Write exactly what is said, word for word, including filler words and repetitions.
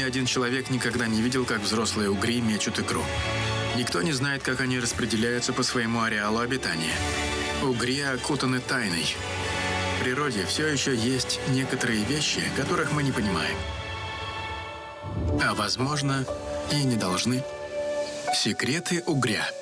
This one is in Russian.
один человек никогда не видел, как взрослые угри мечут икру. Никто не знает, как они распределяются по своему ареалу обитания. Угри окутаны тайной. В природе все еще есть некоторые вещи, которых мы не понимаем. А возможно, и не должны. Секреты угря.